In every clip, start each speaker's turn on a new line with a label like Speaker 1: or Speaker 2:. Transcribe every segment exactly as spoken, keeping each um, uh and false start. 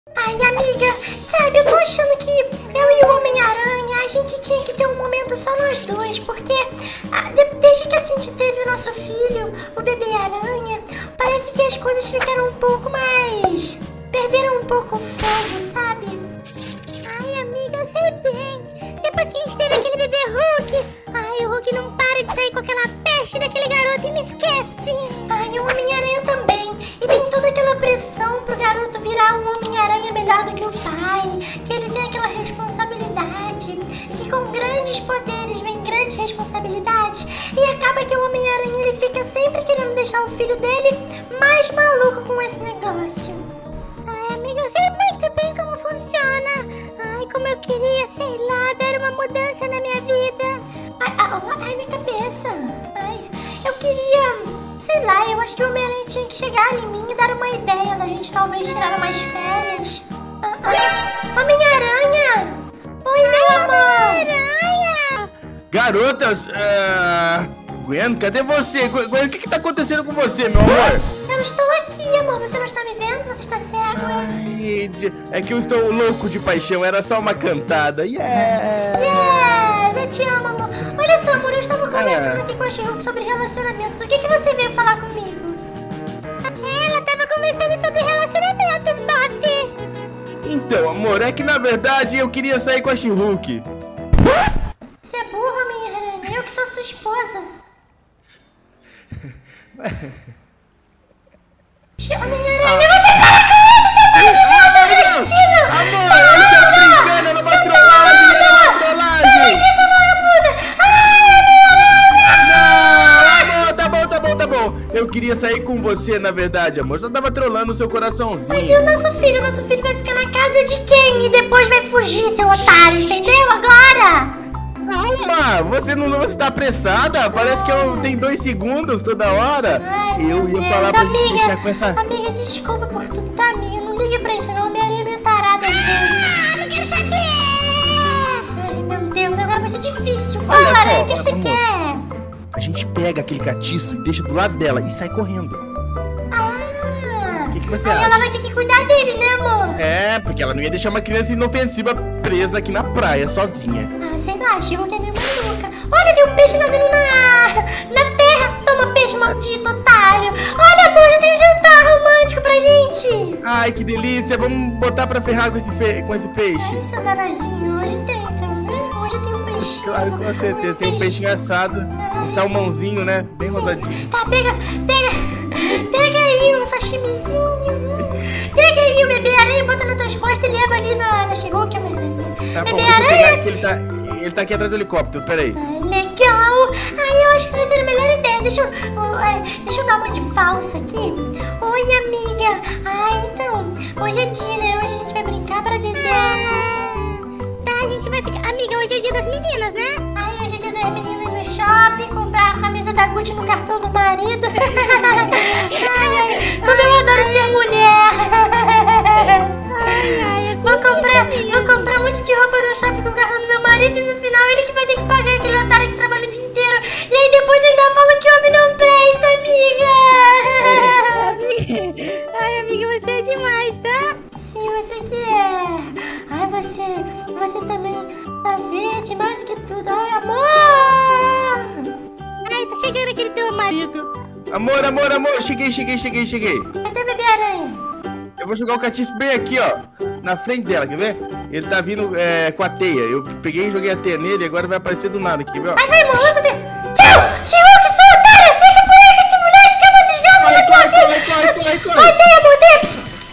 Speaker 1: Ai, amiga, sabe, eu tô achando que eu e o Homem-Aranha, a gente tinha que ter um momento só nós dois, porque ah, de, desde que a gente teve o nosso filho, o bebê aranha, parece que as coisas ficaram um pouco mais... perderam um pouco o fogo, sabe?
Speaker 2: Ai, amiga, eu sei bem. Depois que a gente teve aquele bebê Hulk, ai, o Hulk não para de sair com aquela peste daquele garoto e me esquece.
Speaker 1: Ai, o Homem-Aranha também. E tem toda aquela pressão pro garoto virar um Homem-Aranha melhor do que o pai, que ele tem aquela responsabilidade, e que com grandes poderes vem grandes responsabilidades, e acaba que o Homem-Aranha ele fica sempre querendo deixar o filho dele mais maluco com esse negócio.
Speaker 2: Ai, amiga, eu sei muito bem como funciona. Ai, como eu queria, sei lá, dar uma mudança na minha vida.
Speaker 1: Ai, ai, ai minha cabeça. Ai, eu queria... Sei lá, eu acho que o Homem-Aranha tinha que chegar em mim e dar uma ideia da gente talvez tirar umas férias. Ah, ah, Homem-Aranha! Oi, meu amor!
Speaker 2: Homem-Aranha!
Speaker 3: Garotas, uh... Gwen, cadê você? Gwen, o que que tá acontecendo com você, meu amor?
Speaker 1: Eu estou aqui, amor. Você não está me vendo? Você está cego?
Speaker 3: Ai, é que eu estou louco de paixão. Era só uma cantada. Yeah!
Speaker 1: Yes! Eu te amo, amor. Olha só, amor, eu estava conversando é. aqui com a She-Hulk sobre relacionamentos. O que que você veio falar comigo?
Speaker 2: Ela estava conversando sobre relacionamentos, Buffy.
Speaker 3: Então, amor, é que na verdade eu queria sair com a She-Hulk.
Speaker 1: Você é burra, minha Aranha. Eu que sou sua esposa. Homem-Aranha, você para com isso! Você faz isso, eu sou divertido!
Speaker 3: Amor, eu tô brincando, era uma trollagem, era uma trollagem! Não, amor, tá bom, tá bom, tá bom. Eu queria sair com você, na verdade, amor. Só tava trollando o seu coraçãozinho.
Speaker 1: Mas e o nosso filho? O nosso filho vai ficar na casa de quem? E depois vai fugir, seu otário, entendeu? Agora!
Speaker 3: Calma, você não você tá apressada? Parece que eu tenho dois segundos toda hora.
Speaker 1: Ai,
Speaker 3: eu ia
Speaker 1: Deus.
Speaker 3: falar pra
Speaker 1: amiga,
Speaker 3: gente deixar com essa...
Speaker 1: Amiga, desculpa por tudo, tá, amiga? Não ligue pra isso, não. Homem-Aranha é meio tarada às vezes.
Speaker 2: Ah, não quero saber!
Speaker 1: Ai, meu Deus, agora vai ser difícil. Fala,
Speaker 3: Olha,
Speaker 1: Aranha, o que
Speaker 3: amor,
Speaker 1: você
Speaker 3: amor.
Speaker 1: quer?
Speaker 3: A gente pega aquele catiço e deixa do lado dela e sai correndo.
Speaker 1: Ah,
Speaker 3: O que, que você
Speaker 1: aí
Speaker 3: acha?
Speaker 1: ela vai ter que cuidar dele, né, amor?
Speaker 3: É, porque ela não ia deixar uma criança inofensiva presa aqui na praia, sozinha.
Speaker 1: Ah, sei lá, a She-Hulk é meio maluca. Olha, tem um peixe nadando na, na terra. Toma, peixe maldito, otário. Olha, amor, já tem um jantar romântico pra gente.
Speaker 3: Ai, que delícia. Vamos botar pra ferrar com esse, fe... com esse peixe.
Speaker 1: Ai, seu danadinho, hoje tem, então, né? Hoje tem um peixe.
Speaker 3: Claro, com certeza. Tem um peixinho assado, um salmãozinho, né? Bem rodadinho.
Speaker 1: Tá, pega, pega, pega aí um sashimizinho. Pega aí o bebê aranha, bota nas tuas costas e leva ali na, na She-Hulk,
Speaker 3: Tá bom,
Speaker 1: bebê
Speaker 3: deixa eu pegar
Speaker 1: aranha.
Speaker 3: aqui, ele tá, ele tá aqui atrás do helicóptero, peraí.
Speaker 1: Ai, legal. Ai, eu acho que isso vai ser a melhor ideia. Deixa eu, oh, é, deixa eu dar uma de falsa aqui. Oi, amiga. Ai, então, hoje é dia, né? Hoje a gente vai brincar pra dedé.
Speaker 2: Tá, a gente vai ficar... Amiga, hoje é dia das meninas, né?
Speaker 1: Ai, hoje é dia das meninas no shopping, comprar a camisa da Gucci no cartão do marido. Ai, ai, como eu adoro ser mulher.
Speaker 2: Ai, ai,
Speaker 1: Vou comprar, vou comprar um monte de roupa no shopping com o cartão do meu marido e no final ele que vai ter que pagar aquele otário que trabalha o dia inteiro. E aí depois ainda fala que homem não presta, amiga.
Speaker 2: Ai, amiga, você é demais, tá?
Speaker 1: Sim, você que é. Ai, você, você também tá verde mais do que tudo. Ai, amor.
Speaker 2: Ai, tá chegando aquele teu marido.
Speaker 3: Amor, amor, amor. Cheguei, cheguei, cheguei, cheguei.
Speaker 1: Cadê o bebê aranha?
Speaker 3: Eu vou jogar o catiço bem aqui, ó. Na frente dela, quer ver? Ele tá vindo é, com a teia. Eu peguei e joguei a teia nele e agora vai aparecer do nada aqui, viu?
Speaker 1: Ai, vai, amor, lança teia. Tchau! She-Hulk, sua otária! Fica por aí com esse moleque que é uma desgraça.
Speaker 3: Corre, corre, corre, corre, corre, corre.
Speaker 1: Vai, teia, amor, teia.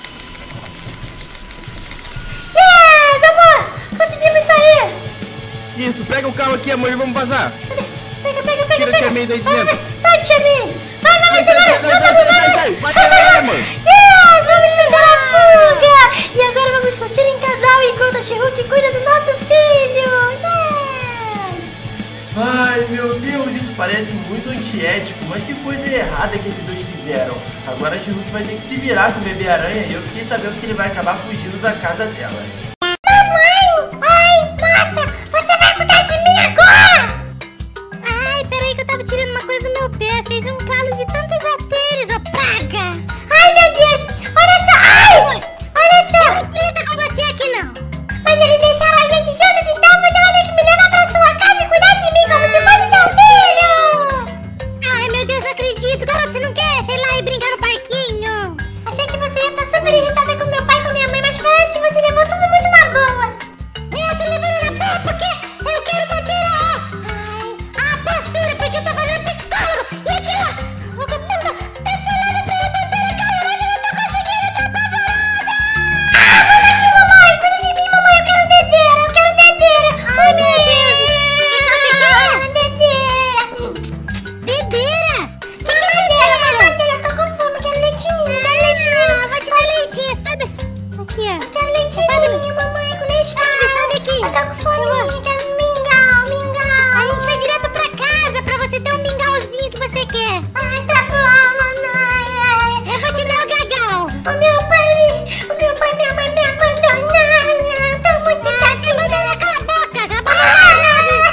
Speaker 1: Yes, amor! Conseguimos sair!
Speaker 3: Isso, pega o carro aqui, amor, e vamos passar.
Speaker 1: Pega, pega, pega,
Speaker 3: Tira a
Speaker 1: pega.
Speaker 3: Tia May daí de
Speaker 1: Vai,
Speaker 3: dentro.
Speaker 1: vai. Sai, Tia May! Vai, vai, vai,
Speaker 3: Sai, sai,
Speaker 1: vai,
Speaker 3: sai, sai, sai, sai, sai. Vai, vai, vai, amor.
Speaker 1: Yes, vamos pegar a fuga! E agora vamos curtir em casal enquanto a She-Hulk cuida do nosso filho! Yes!
Speaker 4: Ai, meu Deus, isso parece muito antiético, mas que coisa errada que eles dois fizeram. Agora a She-Hulk vai ter que se virar com o bebê aranha e eu fiquei sabendo que ele vai acabar fugindo da casa dela.
Speaker 1: Mamãe! Ai, nossa! Você vai cuidar de mim agora!
Speaker 2: Ai, peraí que eu tava tirando uma coisa do meu pé. Fez um calo de tantos artérios, ó praga.
Speaker 1: Ai, meu Deus! Olha só! Ai! Olha só!
Speaker 2: treta com você aqui, não.
Speaker 1: Mas eles deixaram a gente juntos, então você vai ter que me levar pra sua casa e cuidar de mim como se fosse seu filho!
Speaker 2: Ai, meu Deus, não acredito. Garoto, você não quer, sei lá, ir brincar no parquinho?
Speaker 1: Achei que você ia estar super irritada com meu pai e com minha mãe, mas parece que você levou tudo muito na boa.
Speaker 2: Eu tô levando na boa porque eu quero manter a, ai, a postura, porque eu tô fazendo psicólogo. E aqui, ó, o Gopinda tá falando pra eu manter a calma, mas eu não tô conseguindo, eu tô apavorada.
Speaker 1: Ah, vamos aqui, mamãe! Cuida de mim, mamãe! Eu quero dedeira! Eu quero dedeira!
Speaker 2: Ai, meu Deus! O que você quer?
Speaker 1: Dedeira!
Speaker 2: Bebeira? O que que é
Speaker 1: Dedeira,
Speaker 2: bebeira, mano?
Speaker 1: mamãe! Eu tô com fome, quero leitinho! Quero leitinho!
Speaker 2: Ah, vou te dar leitinho, sabe? Aqui, ó.
Speaker 1: Quero leitinho, mamãe, com leite.
Speaker 2: Sabe, sabe aqui?
Speaker 1: Eu tô com fome, quero mingau, mingau!
Speaker 2: A gente vai direto pra casa pra você ter um mingauzinho que você quer.
Speaker 1: Ai, tá bom, mamãe!
Speaker 2: Eu vou te dar o gagal.
Speaker 1: O meu pai, me- o meu pai e minha mãe me abandonaram! Eu tô muito
Speaker 2: Ah, te
Speaker 1: chateada!
Speaker 2: mandando cala a boca, acabou.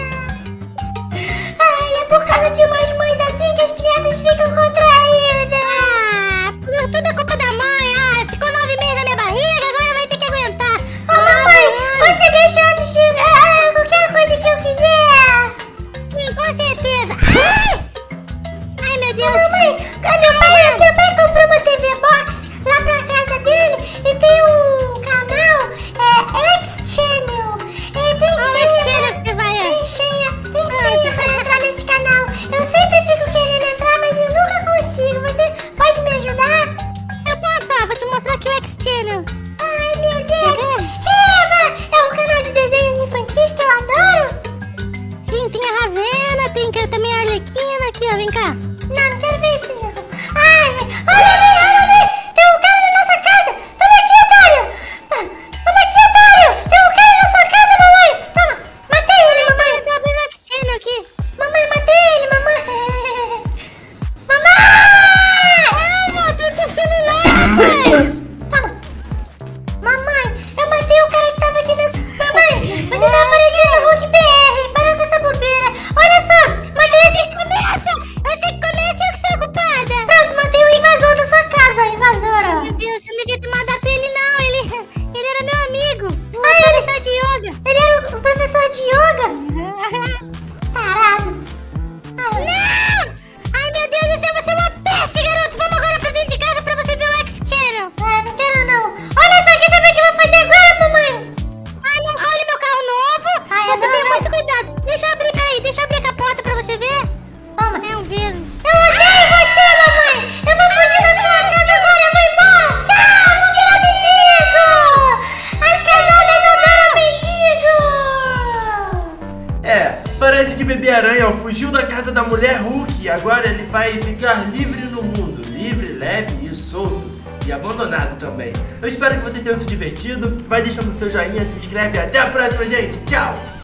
Speaker 1: Ai, é por causa de umas mães assim que as crianças ficam contraídas!
Speaker 2: Ah, tudo tudo é culpa da mãe. Ah, ficou nove meses na minha barriga, agora vai ter que aguentar.
Speaker 1: Ô, mamãe, você deixa eu assistir ah, qualquer coisa que eu quiser!
Speaker 2: Sim, com certeza. Ai, ai meu Deus.
Speaker 1: Mamãe, ah, meu pai, meu pai comprou uma T V Box lá pra casa dele e tem um canal, é X-Channel. E tem
Speaker 2: Qual
Speaker 1: senha,
Speaker 2: X-Channel que você vai, é?
Speaker 1: tem senha, tem senha pra entrar nesse canal. Eu sempre fico querendo entrar, mas eu nunca consigo. Você pode me ajudar?
Speaker 2: Eu posso, ó, vou te mostrar aqui o X-Channel.
Speaker 1: Ai, meu Deus!
Speaker 2: Tá
Speaker 1: Eva, é um canal de desenhos infantis que eu adoro!
Speaker 2: Sim, tem a Ravena, tem que- também a Arlequina. Aqui, ó, vem cá.
Speaker 1: Não, não quero ver isso não. Ai, olha ali, olha ali! Tem um cara na nossa casa! Toma aqui, otário! Tá, toma aqui, otário! Tem um cara na sua casa, mamãe! Toma! Matei ele, mamãe!
Speaker 2: Eu tô abrindo o X-Channel aqui.
Speaker 1: Mamãe, matei ele, mamãe! Mamãe!
Speaker 2: Ai, meu Deus, teu celular, pai.
Speaker 1: Toma! Mamãe, eu matei o cara que tava aqui nessa... Mamãe, você tá aparecendo no Hulk P R! Para com essa bobeira! Olha só! Matei esse...
Speaker 2: Começa! Eu sei que começa eu que sou a culpada.
Speaker 1: Pronto, matei o invasor da sua casa, ó, invasor, ó!
Speaker 2: Meu Deus, você não devia ter matado ele, não. Ele, ele era meu amigo. Um
Speaker 1: Ah, ele-
Speaker 2: professor de yoga.
Speaker 1: Ele era o professor de yoga? Tarado! Ai,
Speaker 2: Não! Ai, meu Deus do céu, você é uma peste, garoto. Vamos agora pra dentro de casa pra você ver o X-Channel.
Speaker 1: ah, não quero não! Olha só, quer saber o que eu vou fazer agora, mamãe?
Speaker 2: Ai, não role meu carro novo.
Speaker 1: Ai,
Speaker 2: Você
Speaker 1: agora
Speaker 2: tenha
Speaker 1: vai.
Speaker 2: muito cuidado. Deixa eu abrir, peraí, deixa eu abrir a capota pra você ver.
Speaker 1: Toma!
Speaker 2: É um vírus.
Speaker 1: Eu odeio você, mamãe! Eu vou fugir da sua casa agora, eu vou embora! Tchau, tira mendigo! As casadas adoram mendigo!
Speaker 4: É, parece que Bebê Aranha fugiu da casa da mulher Hulk e agora ele vai ficar livre no mundo. Livre, leve e solto. E abandonado também. Eu espero que vocês tenham se divertido. Vai deixando seu joinha, se inscreve e até a próxima, gente. Tchau!